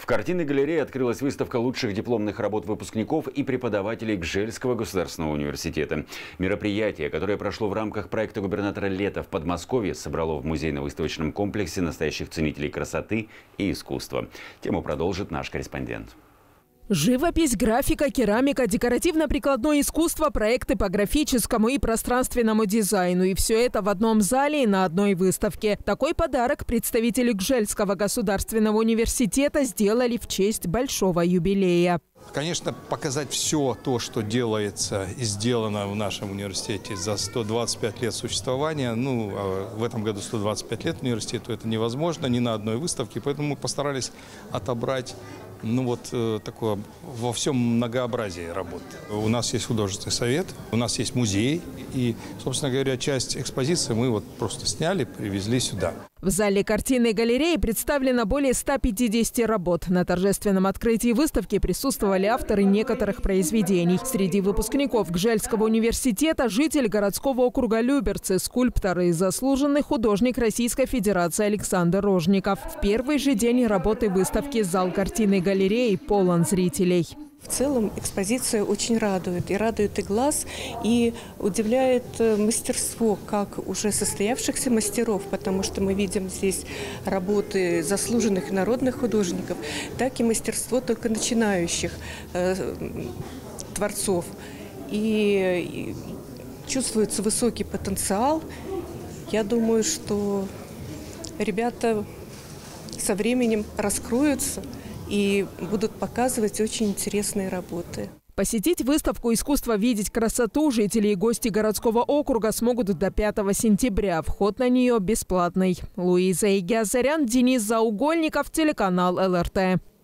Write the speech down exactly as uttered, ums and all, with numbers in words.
В картинной галерее открылась выставка лучших дипломных работ выпускников и преподавателей Гжельского государственного университета. Мероприятие, которое прошло в рамках проекта губернатора «Лето» в Подмосковье, собрало в музейно-выставочном комплексе настоящих ценителей красоты и искусства. Тему продолжит наш корреспондент. Живопись, графика, керамика, декоративно-прикладное искусство, проекты по графическому и пространственному дизайну. И все это в одном зале и на одной выставке. Такой подарок представители Гжельского государственного университета сделали в честь большого юбилея. Конечно, показать все то, что делается и сделано в нашем университете за сто двадцать пять лет существования. Ну, в этом году сто двадцать пять лет университету, это невозможно ни на одной выставке. Поэтому мы постарались отобрать ну вот такое во всем многообразии работ. У нас есть художественный совет, у нас есть музей. И, собственно говоря, часть экспозиции мы вот просто сняли, привезли сюда. В зале картинной галереи представлено более ста пятидесяти работ. На торжественном открытии выставки присутствовали авторы некоторых произведений. Среди выпускников Гжельского университета житель городского округа Люберцы, скульптор и заслуженный художник Российской Федерации Александр Рожников. В первый же день работы выставки зал картинной галереи полон зрителей. В целом экспозиция очень радует. И радует и глаз, и удивляет мастерство как уже состоявшихся мастеров, потому что мы видим здесь работы заслуженных народных художников, так и мастерство только начинающих э, творцов. И, и чувствуется высокий потенциал. Я думаю, что ребята со временем раскроются и будут показывать очень интересные работы. Посетить выставку «Искусство видеть красоту» жители и гости городского округа смогут до пятого сентября. Вход на нее бесплатный. Луиза Игиазарян, Денис Заугольников, телеканал эл эр тэ.